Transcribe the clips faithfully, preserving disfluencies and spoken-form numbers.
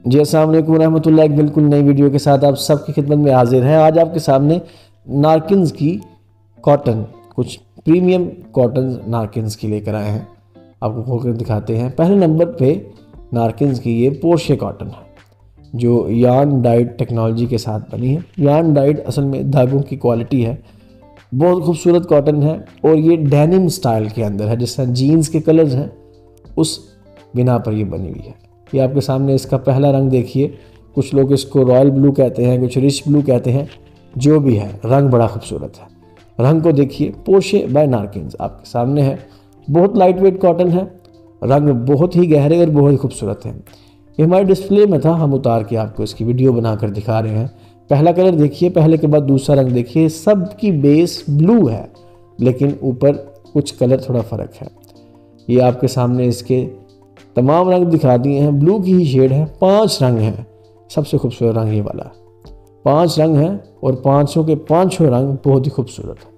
जी अस्सलाम वालेकुम रहमतुल्लाह। एक बिल्कुल नई वीडियो के साथ आप सबकी खिदमत में हाजिर हैं। आज आपके सामने नारकिन्स की कॉटन, कुछ प्रीमियम कॉटन नारकिन्स की लेकर आए हैं। आपको खोलकर दिखाते हैं। पहले नंबर पे नारकिन्स की ये पोर्शे कॉटन है जो यार्न डाइड टेक्नोलॉजी के साथ बनी है। यार्न डाइड असल में धागों की क्वालिटी है, बहुत खूबसूरत कॉटन है और ये डेनिम स्टाइल के अंदर है, जिस तरह जीन्स के कलर्स हैं उस बिना पर ये बनी हुई है। ये आपके सामने इसका पहला रंग देखिए। कुछ लोग इसको रॉयल ब्लू कहते हैं, कुछ रिच ब्लू कहते हैं, जो भी है रंग बड़ा खूबसूरत है। रंग को देखिए, पोर्शे बाय नारकिन्स आपके सामने है। बहुत लाइट वेट कॉटन है, रंग बहुत ही गहरे और बहुत ही खूबसूरत है। ये हमारे डिस्प्ले में था, हम उतार के आपको इसकी वीडियो बनाकर दिखा रहे हैं। पहला कलर देखिए, पहले के बाद दूसरा रंग देखिए। सबकी बेस ब्लू है लेकिन ऊपर कुछ कलर थोड़ा फ़र्क है। ये आपके सामने इसके तमाम रंग दिखा दिए हैं। ब्लू की ही शेड है, पांच रंग हैं। सबसे खूबसूरत रंग ये वाला, पांच रंग हैं और पांचों के पांचों रंग बहुत ही खूबसूरत है।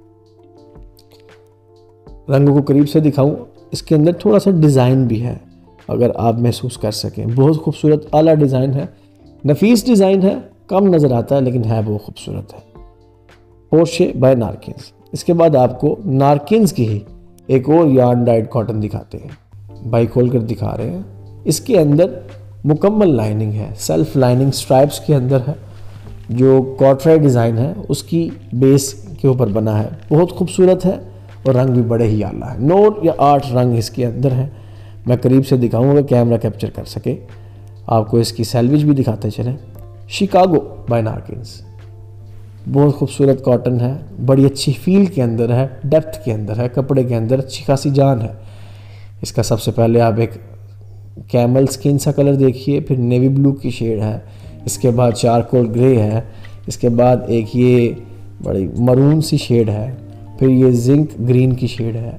रंगों को करीब से दिखाऊं, इसके अंदर थोड़ा सा डिज़ाइन भी है, अगर आप महसूस कर सकें। बहुत खूबसूरत आला डिज़ाइन है, नफीस डिज़ाइन है, कम नज़र आता है लेकिन है बहुत खूबसूरत है। Porsche by Narkins. इसके बाद आपको नारकिन्स की ही एक और यार्न डाइड कॉटन दिखाते हैं। बाई खोल कर दिखा रहे हैं। इसके अंदर मुकम्मल लाइनिंग है, सेल्फ लाइनिंग स्ट्राइप्स के अंदर है। जो कॉर्ट्राई डिज़ाइन है उसकी बेस के ऊपर बना है, बहुत खूबसूरत है और रंग भी बड़े ही आला है। नौ या आठ रंग इसके अंदर हैं। मैं करीब से दिखाऊंगा, कैमरा कैप्चर कर सके। आपको इसकी सैलविज भी दिखाते चलें। शिकागो बाय नारकिन्स, बहुत खूबसूरत कॉटन है, बड़ी अच्छी फील के अंदर है, डेप्थ के अंदर है, कपड़े के अंदर अच्छी खासी जान है। इसका सबसे पहले आप एक कैमल स्किन सा कलर देखिए, फिर नेवी ब्लू की शेड है, इसके बाद चारकोल ग्रे है, इसके बाद एक ये बड़ी मरून सी शेड है, फिर ये जिंक ग्रीन की शेड है,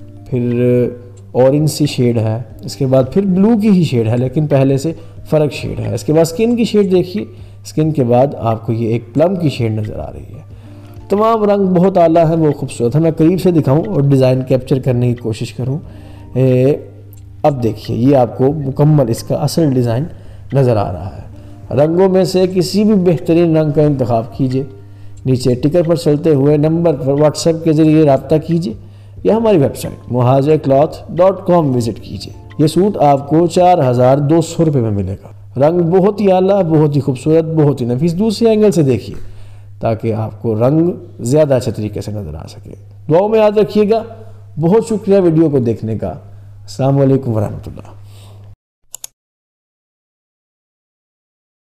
फिर ऑरेंज सी शेड है, इसके बाद फिर ब्लू की ही शेड है लेकिन पहले से फ़र्क शेड है। इसके बाद स्किन की शेड देखिए, स्किन के बाद आपको ये एक प्लम की शेड नज़र आ रही है। तमाम रंग बहुत आला है, वो खूबसूरत है। मैं करीब से दिखाऊं और डिज़ाइन कैप्चर करने की कोशिश करूं। ए, अब देखिए, ये आपको मुकम्मल इसका असल डिज़ाइन नज़र आ रहा है। रंगों में से किसी भी बेहतरीन रंग का इंतखाब कीजिए। नीचे टिकर पर चलते हुए नंबर पर व्हाट्सएप के ज़रिए रब्ता कीजिए या हमारी website Muhajir cloth dot com visit कीजिए। ये सूट आपको चार हज़ार दो सौ रुपये में मिलेगा। रंग बहुत ही आला, बहुत ही खूबसूरत, बहुत ही नफीस। दूसरे एंगल से देखिए ताकि आपको रंग ज़्यादा अच्छे तरीके से नज़र आ सके। दुआओं में याद रखिएगा। बहुत शुक्रिया वीडियो को देखने का। अस्सलाम वालेकुम वरहमतुल्लाह।